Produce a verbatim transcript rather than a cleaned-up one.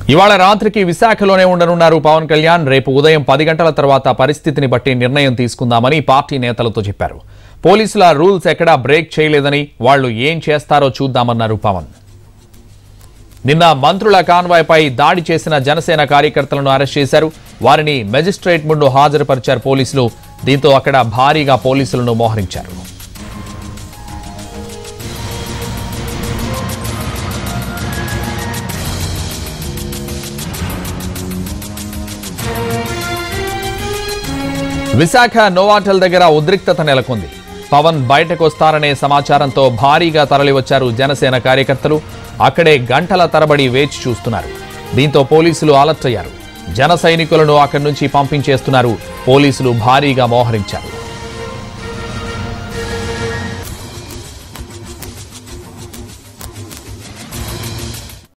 ఇవాళ రాత్రికి విశాఖలోనే ఉండనున్నారు పవన్ కళ్యాణ్. రేపు ఉదయం పది గంటల తర్వాత పరిస్థితిని బట్టి నిర్ణయం తీసుకుందామని పార్టీ నేతలతో చెప్పారు. పోలీసుల రూల్స్ ఎక్కడా బ్రేక్ చేయలేదని, వాళ్లు ఏం చేస్తారో చూద్దామన్నారు పవన్. నిన్న మంత్రుల కాన్వాయ్ పై దాడి చేసిన జనసేన కార్యకర్తలను అరెస్ట్ చేశారు. వారిని మెజిస్ట్రేట్ ముందు హాజరుపరిచారు పోలీసులు. దీంతో అక్కడ భారీగా పోలీసులను మోహరించారు. విశాఖ నోవాటల్ దగ్గర ఉద్రిక్తత నెలకొంది. పవన్ బయటకు వస్తారనే సమాచారంతో భారీగా తరలివచ్చారు జనసేన కార్యకర్తలు. అక్కడే గంటల తరబడి వేచి చూస్తున్నారు. దీంతో పోలీసులు అలర్ట్ అయ్యారు. జన సైనికులను అక్కడి నుంచి పంపించేస్తున్నారు. పోలీసులు భారీగా మోహరించారు.